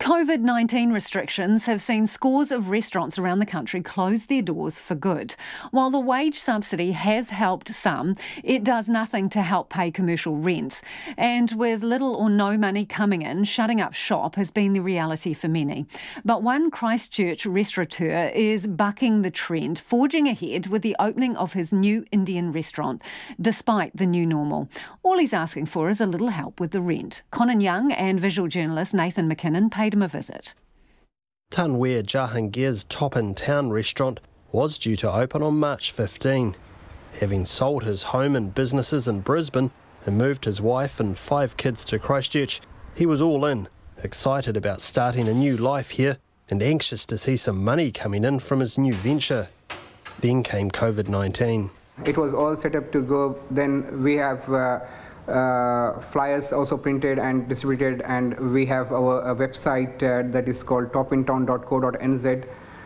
COVID-19 restrictions have seen scores of restaurants around the country close their doors for good. While the wage subsidy has helped some, it does nothing to help pay commercial rents. And with little or no money coming in, shutting up shop has been the reality for many. But one Christchurch restaurateur is bucking the trend, forging ahead with the opening of his new Indian restaurant, despite the new normal. All he's asking for is a little help with the rent. Conan Young and visual journalist Nathan McKinnon paid him a visit. Tanweer Jahangir's top-in-town restaurant was due to open on March 15. Having sold his home and businesses in Brisbane and moved his wife and 5 kids to Christchurch, he was all in, excited about starting a new life here and anxious to see some money coming in from his new venture. Then came COVID-19. It was all set up to go. Then we have flyers also printed and distributed, and we have our website that is called topintown.co.nz,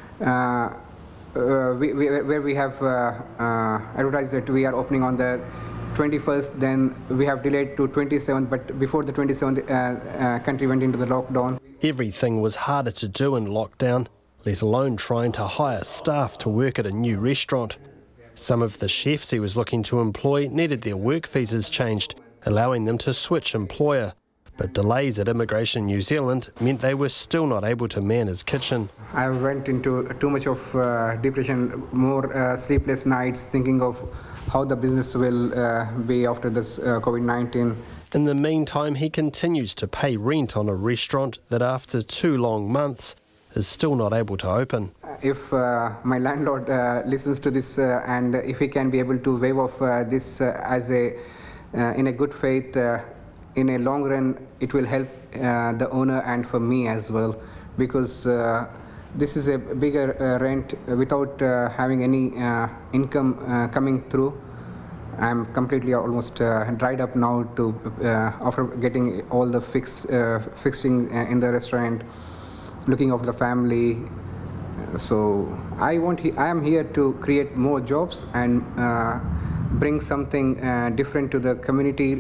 where we have advertised that we are opening on the 21st. Then we have delayed to 27th, but before the 27th, country went into the lockdown. Everything was harder to do in lockdown, let alone trying to hire staff to work at a new restaurant. Some of the chefs he was looking to employ needed their work visas changed, allowing them to switch employer. But delays at Immigration New Zealand meant they were still not able to man his kitchen. I went into too much of depression, more sleepless nights, thinking of how the business will be after this COVID-19. In the meantime, he continues to pay rent on a restaurant that after 2 long months is still not able to open. If my landlord listens to this and if he can be able to waive off this as in a good faith, in a long run, it will help the owner and for me as well, because this is a bigger rent without having any income coming through. I'm completely almost dried up now after getting all the fixing in the restaurant, looking after the family. So I am here to create more jobs and bring something different to the community.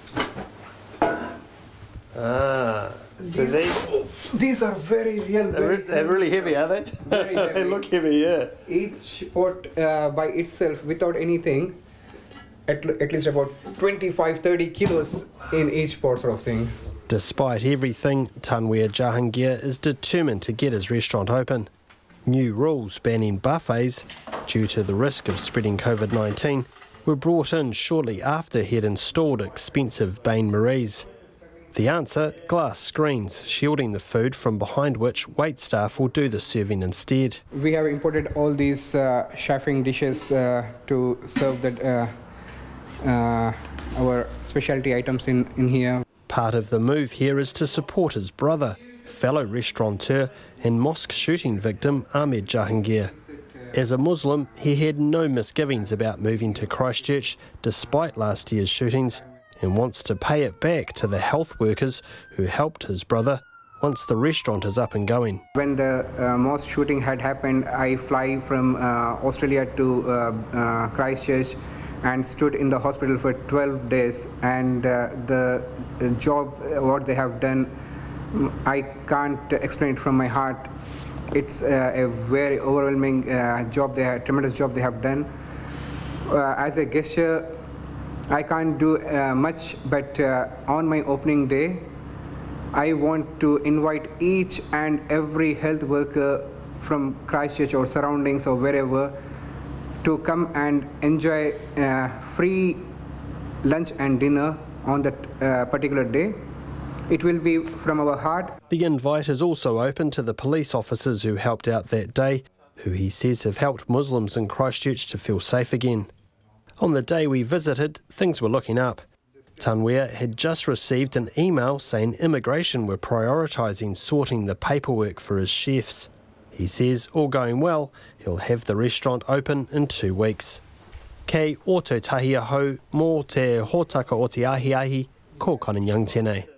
So these are very real. They're really heavy, are they? Very heavy. They look heavy, yeah. Each pot by itself, without anything, at least about 25-30 kilos in each pot, sort of thing. Despite everything, Tanweer Jahangir is determined to get his restaurant open. New rules banning buffets, due to the risk of spreading COVID-19, were brought in shortly after he had installed expensive bain-maries. The answer? Glass screens, shielding the food from behind which waitstaff will do the serving instead. We have imported all these chefing dishes to serve our specialty items in here. Part of the move here is to support his brother, fellow restaurateur and mosque shooting victim Ahmed Jahangir. As a Muslim, he had no misgivings about moving to Christchurch despite last year's shootings, and wants to pay it back to the health workers who helped his brother once the restaurant is up and going. When the mosque shooting had happened, I fly from Australia to Christchurch and stood in the hospital for 12 days, and the job, what they have done, I can't explain it from my heart. It's a very overwhelming job, tremendous job they have done. As a gesture, I can't do much, but on my opening day, I want to invite each and every health worker from Christchurch or surroundings or wherever to come and enjoy free lunch and dinner on that particular day. It will be from our heart. The invite is also open to the police officers who helped out that day, who he says have helped Muslims in Christchurch to feel safe again. On the day we visited, things were looking up. Tanweer had just received an email saying immigration were prioritising sorting the paperwork for his chefs. He says, all going well, he'll have the restaurant open in 2 weeks. Kei o te tahi ahau, mō te hōtaka o te ahi, ko Conan Young tēnei.